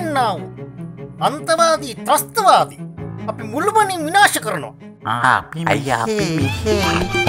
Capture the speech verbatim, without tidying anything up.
ඉන්නා වූ අන්තවාදී ත්‍රස්තවාදී අපි මුළුමනින් විනාශ කරනවා. ආ අපි අයියා අපි මෙහෙ